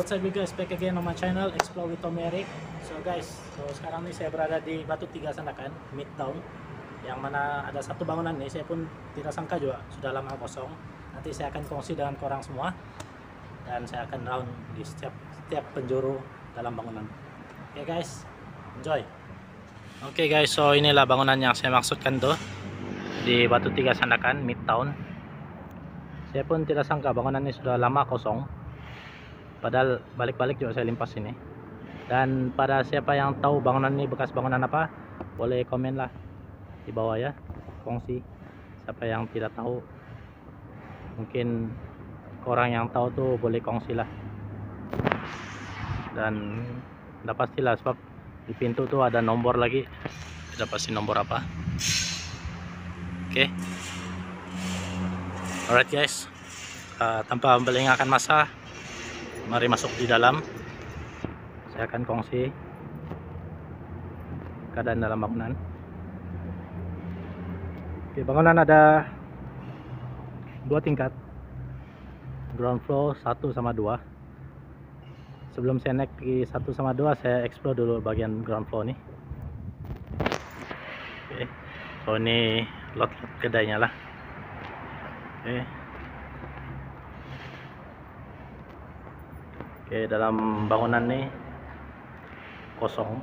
what's up you guys, back again on my channel Explore with Tom Eric. So guys, sekarang nih saya berada di Batu Tiga Sandakan, Midtown, yang mana ada satu bangunan nih, saya pun tidak sangka juga sudah lama kosong. Nanti saya akan kongsi dengan korang semua, dan saya akan round di setiap penjuru dalam bangunan. Oke guys, enjoy. Oke guys, so inilah bangunan yang saya maksudkan tuh, di Batu Tiga Sandakan, Midtown. Saya pun tidak sangka bangunan ini sudah lama kosong. Padahal balik-balik juga saya limpas ini. Dan pada siapa yang tahu bangunan ini bekas bangunan apa, boleh komen lah di bawah ya, kongsi. Siapa yang tidak tahu, mungkin orang yang tahu tuh boleh kongsi lah. Dan udah pastilah, sebab di pintu tuh ada nomor lagi, tidak pasti nomor apa. Oke. Alright guys, tanpa melengahkan masa, mari masuk di dalam. Saya akan kongsi keadaan dalam bangunan. Oke, bangunan ada 2 tingkat, ground floor 1 sama 2. Sebelum saya naik ke 1 sama 2, saya explore dulu bagian ground floor nih. Oke, so ini lot-lot kedainya lah. Oke, dalam bangunan nih kosong.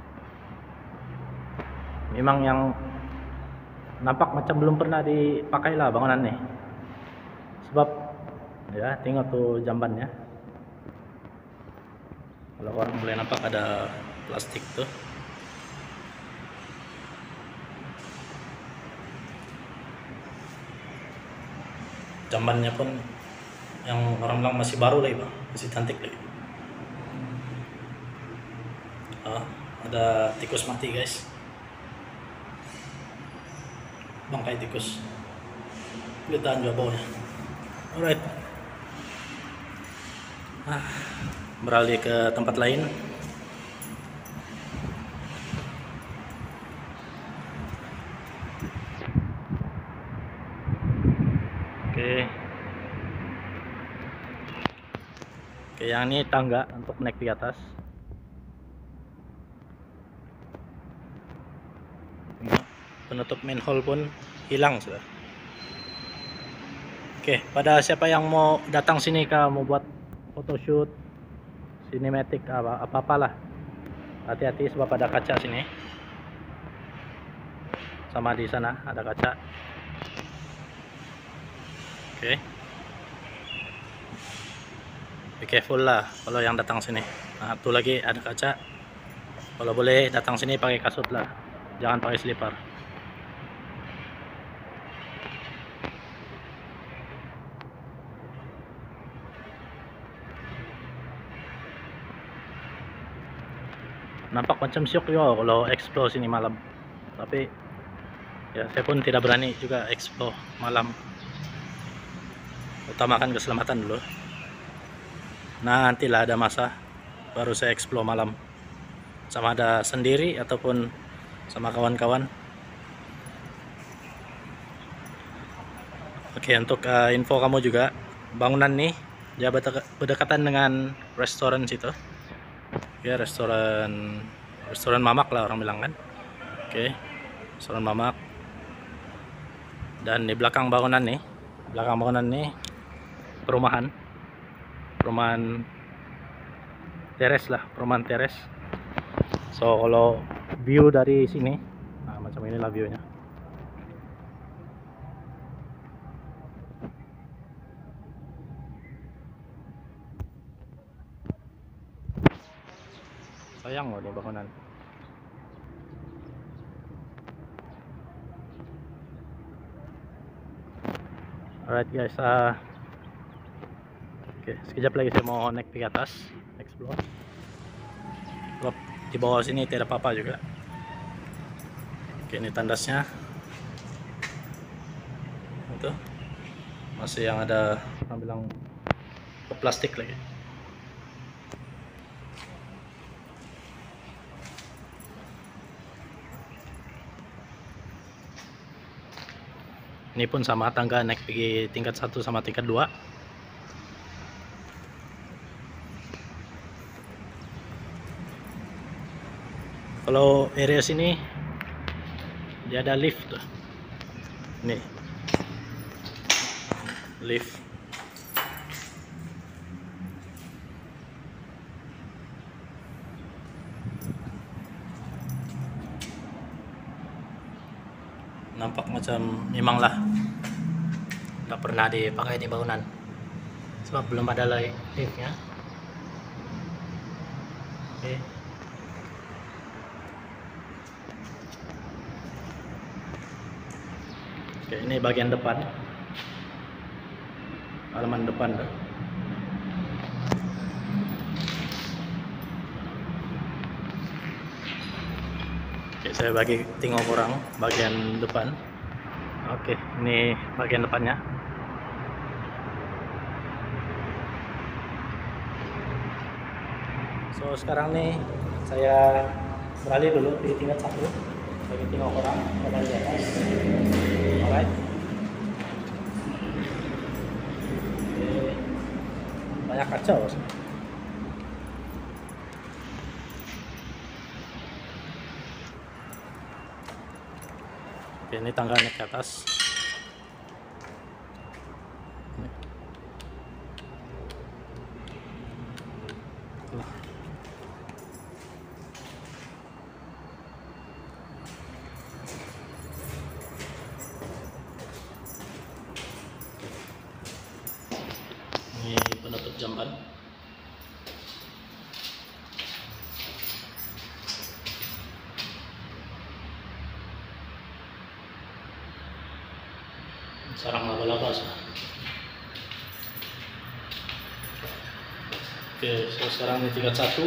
Memang yang nampak macam belum pernah dipakai lah bangunan nih. Sebab ya, tengok tuh jambannya. Kalau orang boleh nampak ada plastik tuh. Jambannya pun yang orang bilang masih baru lagi bang, masih cantik lagi. Ada tikus mati guys, bangkai tikus, kelihatan juga baunya. Alright, beralih ke tempat lain. Oke, yang ini tangga untuk naik di atas. Penutup manhole pun hilang sudah. Oke, pada siapa yang mau datang sini mau buat photoshoot, cinematic apa-apalah, hati-hati sebab ada kaca sini. Sama di sana ada kaca. Oke. Be careful lah kalau yang datang sini. Nah, tuh lagi ada kaca. Kalau boleh datang sini pakai kasut lah, jangan pakai slipper. Nampak macam syok juga kalau explore sini malam, tapi ya saya pun tidak berani juga explore malam. Utamakan keselamatan dulu. Nantilah ada masa baru saya explore malam, sama ada sendiri ataupun sama kawan-kawan. Oke, untuk info kamu juga, bangunan nih dia berdekatan dengan restoran situ ya, restoran mamak lah orang bilang kan. Oke, restoran mamak. Dan di belakang bangunan nih, perumahan teres lah, perumahan teres. So kalau view dari sini, nah, macam inilah viewnya. Sayang loh di bangunan. Alright guys, oke, sekejap lagi saya mau naik ke atas, explore. Sebab di bawah sini tidak apa-apa juga. Oke, ini tandasnya. Itu masih yang ada orang bilang plastik lagi. Ini pun sama, tangga naik pergi tingkat 1 sama tingkat 2. kalau area sini dia ada lift tuh. Nih, lift. Nampak macam memang lah nggak pernah dipakai di bangunan sebab belum ada liftnya. Oke. Oke, ini bagian depan, halaman depan tuh. Oke, saya bagi tengok orang bagian depan. Oke, ini bagian depannya. So sekarang nih saya beralih dulu di tingkat 1 bagi tengok orang bagian di atas. Alright. Oke, banyak kacau. Oke, ini tangga naik ke atas. Ini penutup jamban. Sarang laba-laba. Oke, so sekarang ini tingkat 1.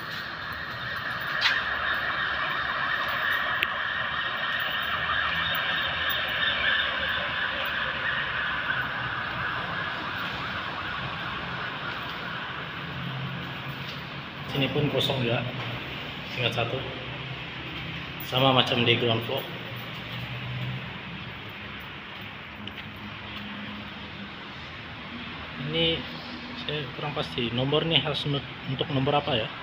Sini pun kosong juga, tingkat 1. Sama macam di ground floor. Ini saya kurang pasti nomor nih harus untuk nomor apa ya.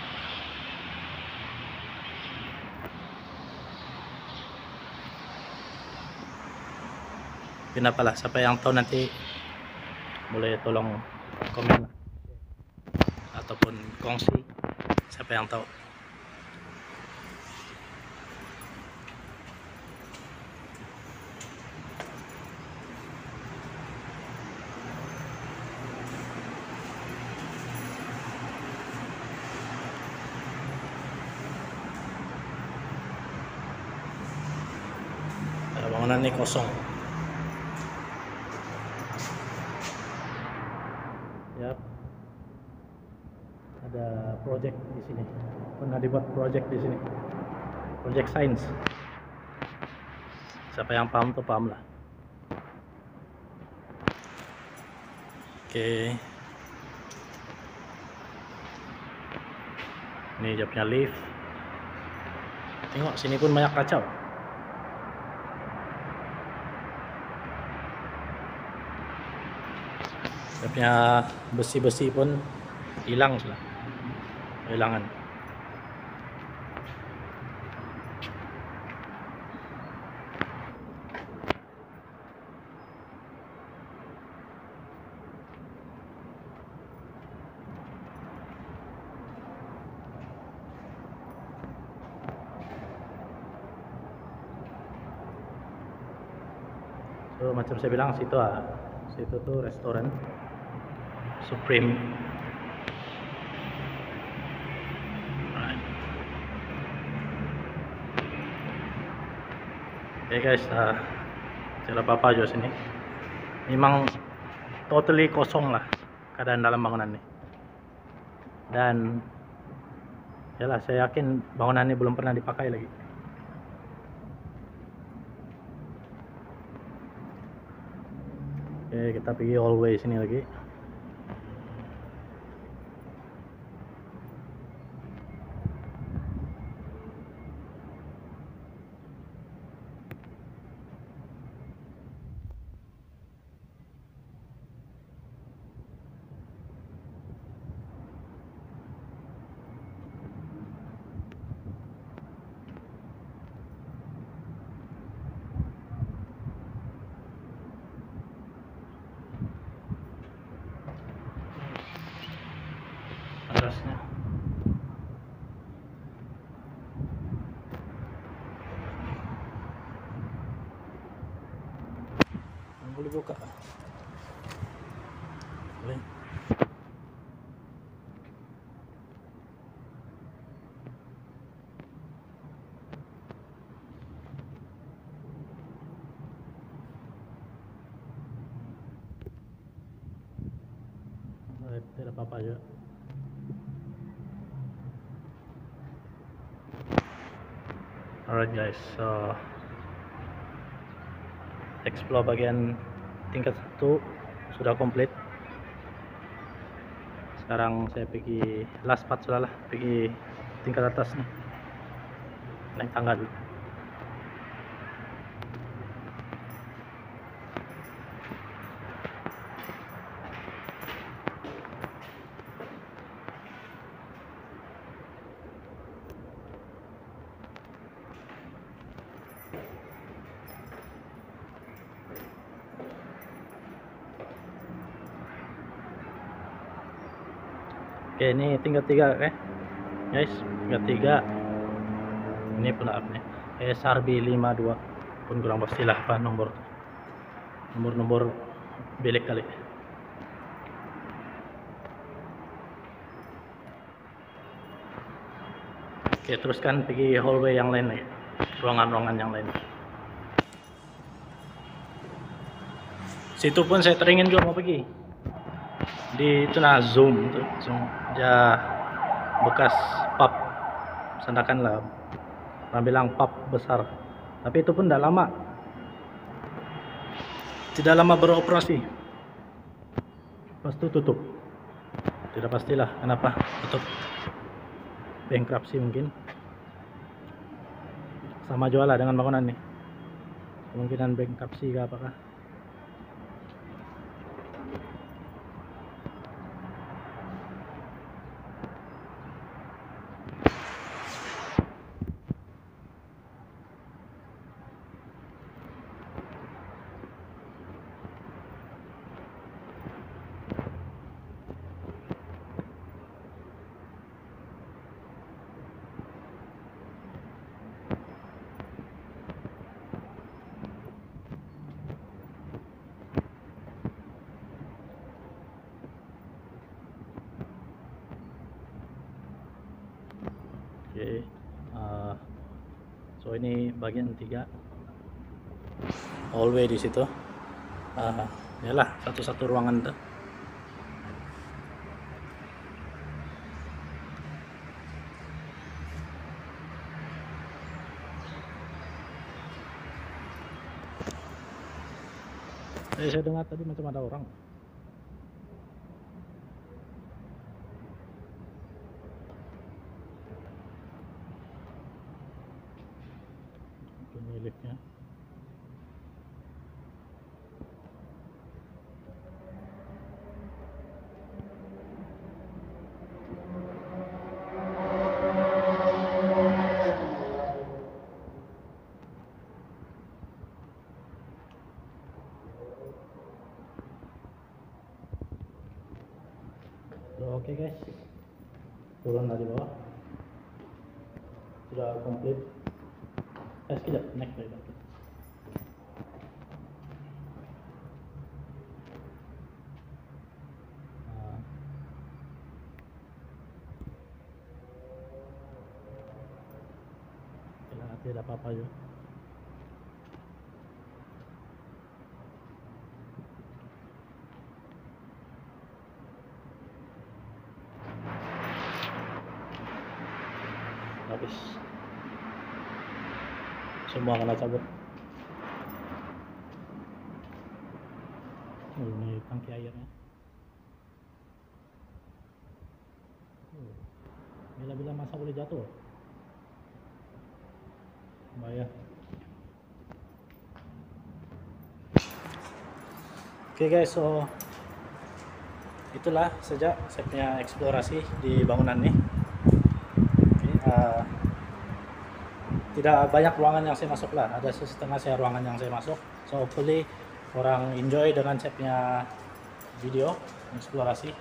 Kenapa lah, siapa yang tahu nanti boleh tolong komen ataupun kongsi, siapa yang tahu. Bangunan ini kosong. Yap. Ada project di sini. Pernah dibuat project di sini. Project sains. Siapa yang paham tuh paham lah. Oke. Ini dia punya lift. Tengok sini pun banyak kacau. Dia punya besi-besi pun hilang sudah. Kehilangan. So macam saya bilang, situ tuh restoran Supreme. Right. Oke guys, tidak apa-apa juga sini. Memang totally kosong lah keadaan dalam bangunan ini. Dan yalah, saya yakin bangunan ini belum pernah dipakai lagi. Oke, kita pergi hallway sini lagi. dibuka. Boleh. Tidak apa-apa juga. Alright guys, so explore bagian tingkat 1 sudah komplit. Sekarang saya pergi last part sudah lah, pergi tingkat atas nih, naik tangga dulu. Oke, ini tingkat 3 guys, tingkat 3 ini pula nih SRB 52 pun kurang pastilah apa nomor bilik kali. Oke, teruskan pergi hallway yang lain lagi, ruangan-ruangan yang lain. Situ pun saya teringin juga mau pergi. Di itu nah zoom ya, bekas pub sandakan lah, orang bilang pub besar, tapi itu pun tidak lama beroperasi, pas itu tutup. Tidak pastilah kenapa tutup, bankruptcy mungkin, sama jual lah dengan bangunan nih, kemungkinan bankruptcy ke apakah. Oke, so ini bagian 3 hallway di situ. Yalah satu-satu ruangan tuh. Saya dengar tadi macam ada orang. Pemiliknya. Oke guys, turun dari bawah, sudah komplit. Sekejap, naik dari bawah. Tidak apa-apa juga. Habis semua kena cabut. Ini tangki airnya. Bila-bila masa boleh jatuh, bahaya. Oke guys, so itulah saja saya punya eksplorasi di bangunan ini. Tidak banyak ruangan yang saya masuk lah, ada setengah saya ruangan yang saya masuk. So hopefully orang enjoy dengan saya punya video eksplorasi.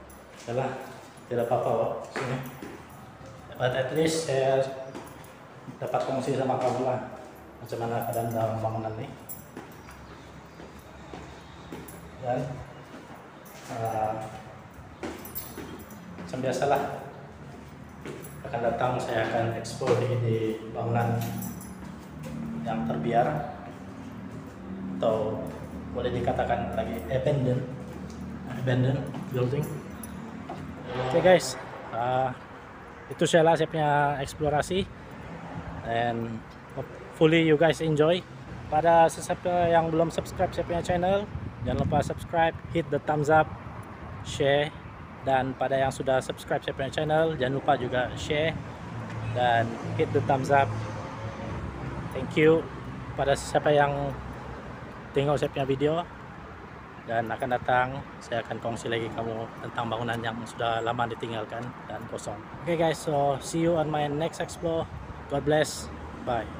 Tidak apa-apa sini. But at least saya dapat kongsi sama kamu lah macam mana keadaan dalam bangunan nih. Dan macam biasalah akan datang saya akan explore di bangunan yang terbiar atau boleh dikatakan lagi abandoned building. Oke guys, itu saya punya eksplorasi, and hopefully you guys enjoy. Pada siapa yang belum subscribe saya punya channel, jangan lupa subscribe, hit the thumbs up, share. Dan pada yang sudah subscribe saya punya channel, jangan lupa juga share dan hit the thumbs up. Thank you pada siapa yang tengok saya punya video, dan akan datang saya akan kongsi lagi kamu tentang bangunan yang sudah lama ditinggalkan dan kosong. Okay guys, so see you on my next explore. God bless. Bye.